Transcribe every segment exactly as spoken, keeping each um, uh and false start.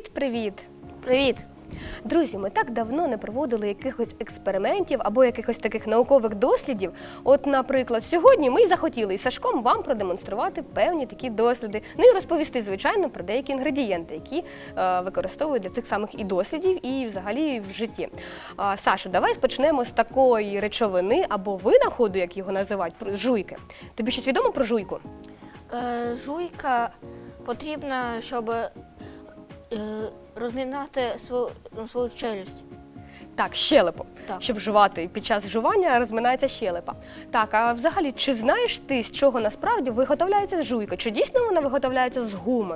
Привіт-привіт! Привіт! Друзі, ми так давно не проводили якихось експериментів або якихось таких наукових дослідів. От, наприклад, сьогодні ми й захотіли із Сашком вам продемонструвати певні такі досліди. Ну і розповісти, звичайно, про деякі інгредієнти, які е, використовують для цих самих і дослідів, і взагалі в житті. А, Сашо, давай почнемо з такої речовини або винаходу, як його називають, про жуйки. Тобі щось відомо про жуйку? Е, жуйка потрібна, щоб е, розмінати свою, ну, свою челюсть. Так, щелепу. Так. Щоб жувати під час жування розминається щелепа. Так, а взагалі, чи знаєш ти, з чого насправді виготовляється жуйка? Чи дійсно вона виготовляється з гуми?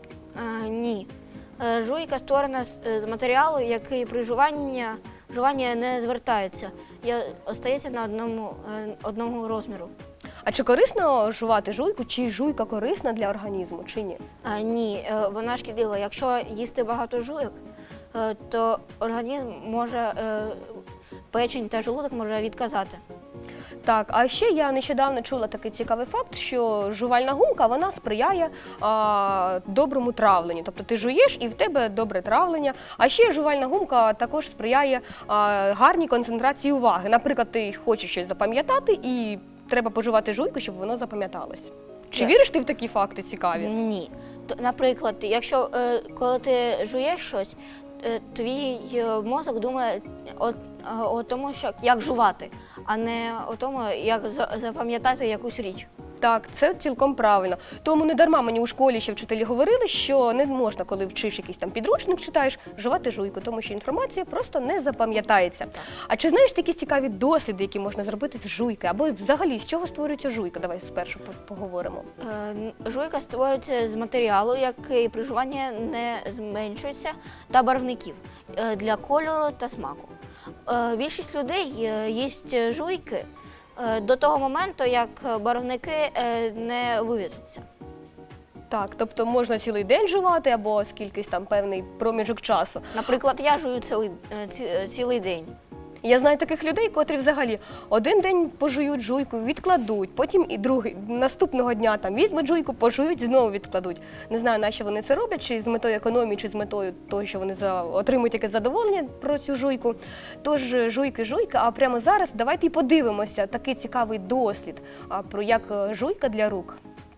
Е, ні. Е, жуйка створена з, з матеріалу, який при жуванні, жуванні не звертається. І остається на одному, е, одному розміру. А чи корисно жувати жуйку, чи жуйка корисна для організму, чи ні? Е, ні, е, вона шкідлива. Якщо їсти багато жуйок, е, то організм може, е, печень та желудок може відказати. Так, а ще я нещодавно чула такий цікавий факт, що жувальна гумка, вона сприяє а, доброму травленню. Тобто ти жуєш і в тебе добре травлення. А ще жувальна гумка також сприяє а, гарній концентрації уваги. Наприклад, ти хочеш щось запам'ятати і треба пожувати жуйку, щоб воно запам'яталось. Чи Так. віриш ти в такі факти цікаві? Ні. То, наприклад, якщо е, коли ти жуєш щось, е, твій е, мозок думає о, о тому, що як жувати, а не о тому, як за- запам'ятати якусь річ. Так, це цілком правильно. Тому не дарма мені у школі ще вчителі говорили, що не можна, коли вчиш якийсь там підручник, читаєш, жувати жуйку, тому що інформація просто не запам'ятається. А чи знаєш такі цікаві досліди, які можна зробити з жуйки? Або взагалі, з чого створюється жуйка? Давай спершу по- поговоримо. Е, Жуйка створюється з матеріалу, який при жуванні не зменшується, та барвників е, для кольору та смаку. Е, Більшість людей е, їсть жуйки е, до того моменту, як барвники е, не вивітряться. Так, тобто можна цілий день жувати або скількись там певний проміжок часу. Наприклад, я жую цілий, е, ці- цілий день. Я знаю таких людей, котрі взагалі один день пожують жуйку, відкладуть, потім і другий, наступного дня там візьмуть жуйку, пожують, знову відкладуть. Не знаю, на що вони це роблять, чи з метою економії, чи з метою того, що вони за... отримують якесь задоволення про цю жуйку. Тож жуйки, жуйка, а прямо зараз давайте і подивимося такий цікавий дослід а, про як е, жуйка для рук.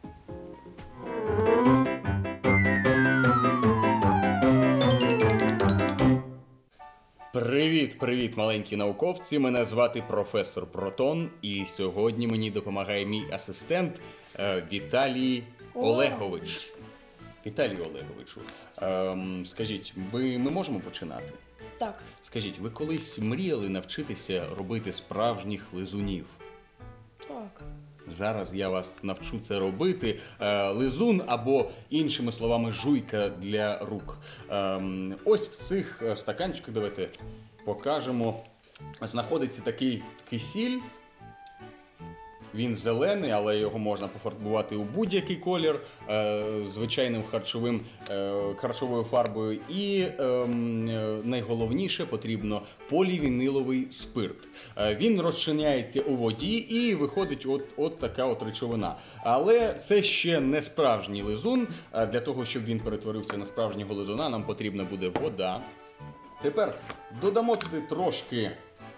Привіт, привіт, маленькі науковці! Мене звати професор Протон, і сьогодні мені допомагає мій асистент е, Віталій Олегович. Віталій Олеговичу, ем, скажіть, ви, ми можемо починати? Так, Скажіть, ви колись мріяли навчитися робити справжніх лизунів? так. Зараз я вас навчу це робити. Е, Лизун або, іншими словами, жуйка для рук. Ем, Ось в цих е, стаканчиках, давайте покажемо, знаходиться такий кисіль. Він зелений, але його можна пофарбувати у будь-який колір, е, звичайним харчовим, е, харчовою фарбою. І ем, е, найголовніше потрібно полівіниловий спирт. Е, він розчиняється у воді і виходить от, от така от речовина. Але це ще не справжній лизун. Е, для того, щоб він перетворився на справжнього лизуна, нам потрібна буде вода. Тепер додамо туди трошки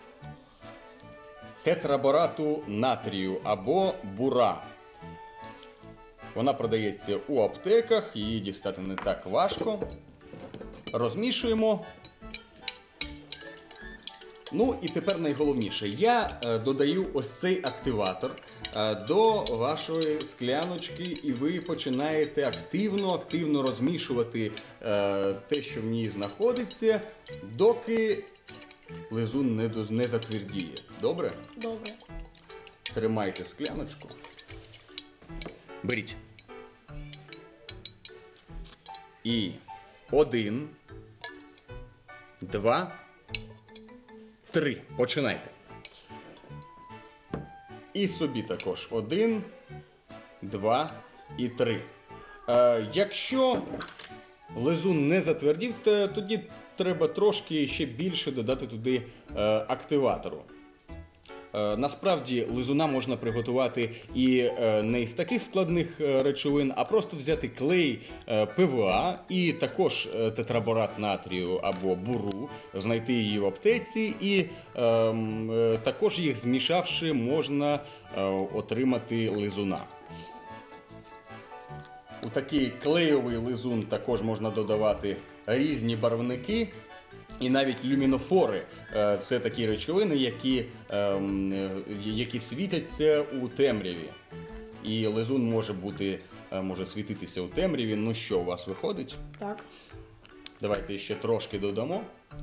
тетраборату натрію або бура. Вона продається у аптеках, її дістати не так важко. Розмішуємо. Ну і тепер найголовніше. Я е, додаю ось цей активатор е, до вашої скляночки, і ви починаєте активно-активно розмішувати е, те, що в ній знаходиться, доки лизун не, доз- не затвердіє. Добре? Добре. Тримайте скляночку. Беріть. І один, два, три. Починайте. І собі також. Один, два і три. Е, якщо лизун не затвердів, то тоді треба трошки ще більше додати туди е, активатору. Е, Насправді лизуна можна приготувати і е, не із таких складних е, речовин, а просто взяти клей е, пе вэ а і також е, тетраборат натрію або буру, знайти її в аптеці і е, м, е, також їх змішавши можна е, отримати лизуна. У такий клейовий лизун також можна додавати різні барвники і навіть люмінофори. Е, Це такі речовини, які, ем, е, які світяться у темряві. І лизун може бути, е, може світитися у темряві. Ну що, у вас виходить? Так. Давайте ще трошки додамо.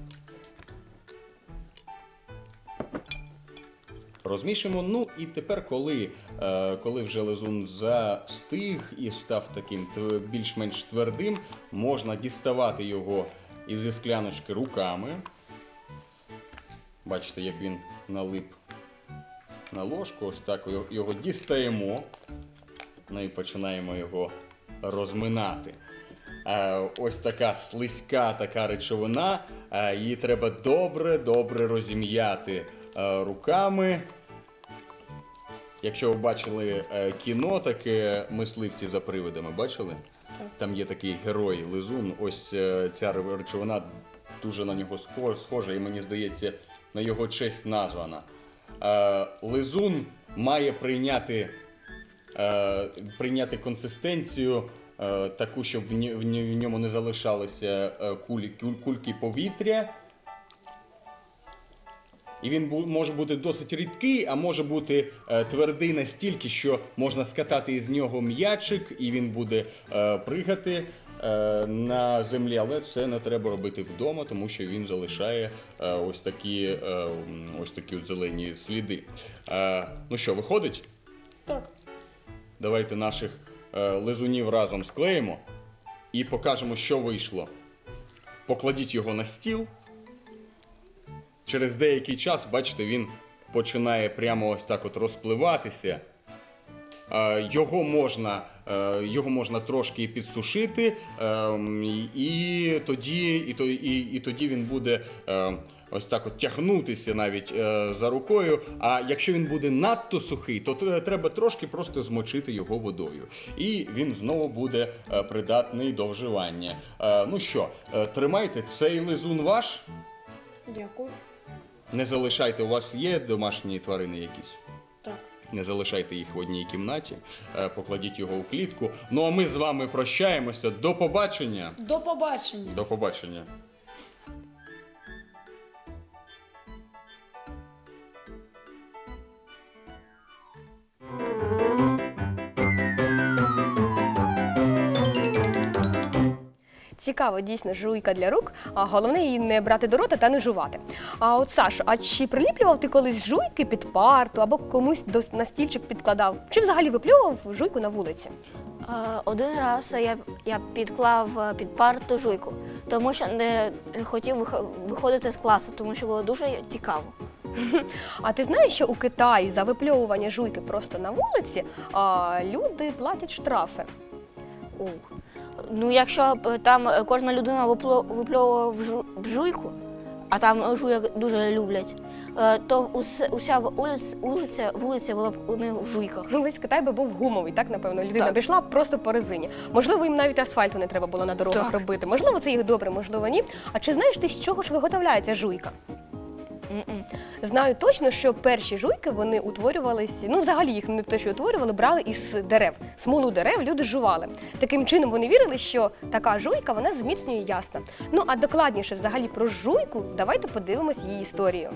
Розмішимо. Ну і тепер, коли, е, коли вже лизун застиг і став таким тв- більш-менш твердим, можна діставати його із скляночки руками. Бачите, як він налип на ложку. Ось так його- його дістаємо. Ну і починаємо його розминати. Е, Ось така слизька така речовина, е, її треба добре-добре розім'яти е, руками. Якщо ви бачили е, кіно таке «Мисливці за привидами», бачили? Так. Там є такий герой Лизун, ось е, ця речовина дуже на нього схо- схожа і, мені здається, на його честь названа. Е, Лизун має прийняти, е, прийняти консистенцію е, таку, щоб в ні- в ні- в ньому не залишалися е, кулі, куль- кульки повітря. І він бу- може бути досить рідкий, а може бути е, твердий настільки, що можна скатати із нього м'ячик, і він буде е, пригати е, на землі. Але це не треба робити вдома, тому що він залишає е, ось такі, е, м, ось такі от зелені сліди. Е, ну що, виходить? Так. Давайте наших е, лизунів разом склеїмо і покажемо, що вийшло. Покладіть його на стіл. Через деякий час, бачите, він починає прямо ось так от розпливатися. Е, Його можна, е, його можна трошки підсушити, е, і тоді, і, то- і, і тоді він буде е, ось так от тягнутися навіть е, за рукою. А якщо він буде надто сухий, то т- треба трошки просто змочити його водою. І він знову буде е, придатний до вживання. Е, Ну що, е, тримайте, цей лизун ваш. Дякую. Не залишайте, у вас є домашні тварини якісь? Так. Не залишайте їх в одній кімнаті, е, покладіть його у клітку. Ну а ми з вами прощаємося. До побачення. До побачення. До побачення. Цікаво, дійсно, жуйка для рук, а головне її не брати до рота та не жувати. А от, Сашо, а чи приліплював ти колись жуйки під парту або комусь до, на стільчик підкладав? Чи взагалі виплював жуйку на вулиці? Е, Один раз я, я підклав е, під парту жуйку, тому що не хотів вих- виходити з класу, тому що було дуже цікаво. А ти знаєш, що у Китаї за випльовування жуйки просто на вулиці а, люди платять штрафи? Ух. Ну, якщо б там е, кожна людина випло- випльовувала в жу- в жуйку, а там жуйок дуже люблять, е, то ус- уся вулиця, вулиця, вулиця була б у них в жуйках. Ну, весь Китай би був гумовий, так, напевно, людина Так. пішла просто по резині. Можливо, їм навіть асфальту не треба було на дорогах Так. робити. Можливо, це їх добре, можливо, ні. А чи знаєш ти, з чого ж виготовляється жуйка? М-м. Знаю точно, що перші жуйки, вони утворювалися, ну взагалі їх не те, що утворювали, брали із дерев. Смолу дерев люди жували. Таким чином вони вірили, що така жуйка, вона зміцнює ясна. Ну а докладніше взагалі про жуйку, давайте подивимось її історію.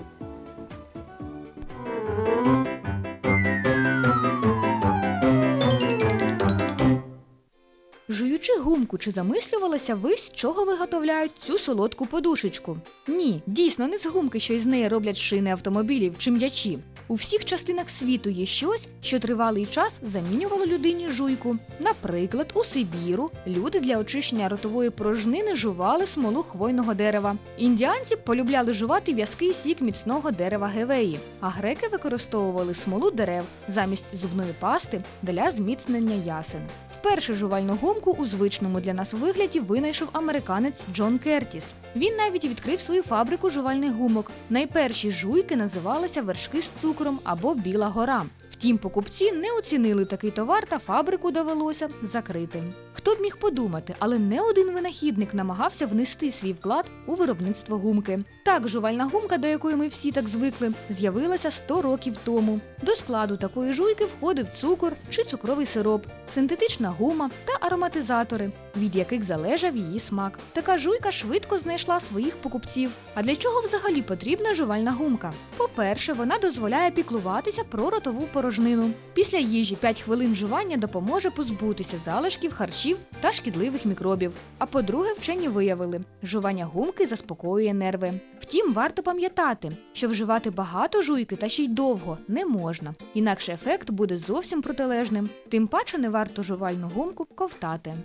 Жуючи гумку, чи замислювалися ви, з чого виготовляють цю солодку подушечку? Ні, дійсно не з гумки, що із неї роблять шини автомобілів чи м'ячі. У всіх частинах світу є щось, що тривалий час замінювало людині жуйку. Наприклад, у Сибіру люди для очищення ротової порожнини жували смолу хвойного дерева. Індіанці полюбляли жувати в'язкий сік міцного дерева гевеї, а греки використовували смолу дерев замість зубної пасти для зміцнення ясен. Вперше жувальну гумку у звичному для нас вигляді винайшов американець Джон Кертіс. Він навіть відкрив свою фабрику жувальних гумок. Найперші жуйки називалися вершки з цукром або Біла гора. Втім, покупці не оцінили такий товар та фабрику довелося закрити. Хто б міг подумати, але не один винахідник намагався внести свій вклад у виробництво гумки. Так, жувальна гумка, до якої ми всі так звикли, з'явилася сто років тому. До складу такої жуйки входив цукор чи цукровий сироп, синтетична гума та ароматизатори, від яких залежав її смак. Така жуйка швидко знайшла своїх покупців. А для чого взагалі потрібна жувальна гумка? По-перше, вона дозволяє піклуватися про ротову порожнину. Після їжі п'ять хвилин жування допоможе позбутися залишків харчів та шкідливих мікробів. А по-друге, вчені виявили, жування гумки заспокоює нерви. Втім, варто пам'ятати, що вживати багато жуйки та ще й довго не можна, інакше ефект буде зовсім протилежним. Тим паче не варто жувальну гумку ковтати.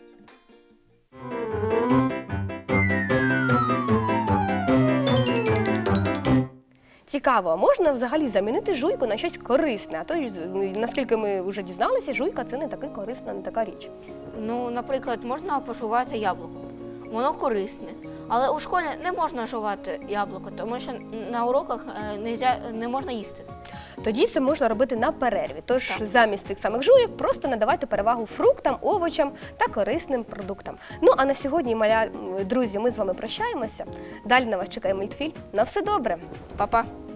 Цікаво, а можна взагалі замінити жуйку на щось корисне? А то, ж, наскільки ми вже дізналися, жуйка – це не така корисна, не така річ. Ну, наприклад, можна пожувати яблуко. Воно корисне. Але у школі не можна жувати яблуко, тому що на уроках е, нельзя- не можна їсти. Тоді це можна робити на перерві. Тож Так. замість цих самих жуйок просто надавайте перевагу фруктам, овочам та корисним продуктам. Ну а на сьогодні, маля... друзі, ми з вами прощаємося. Далі на вас чекає мультфільм. На все добре! Па-па!